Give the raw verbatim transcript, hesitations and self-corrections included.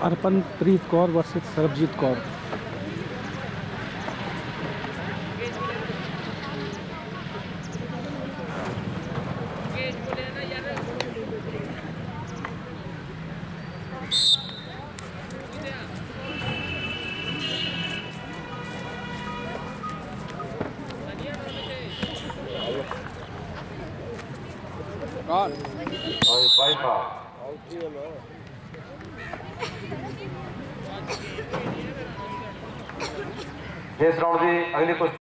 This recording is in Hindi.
अर्पणप्रीत कौर वर्सेस सरबजीत कौर। कौन और भाई का इस राउंड की अगली कुश्ती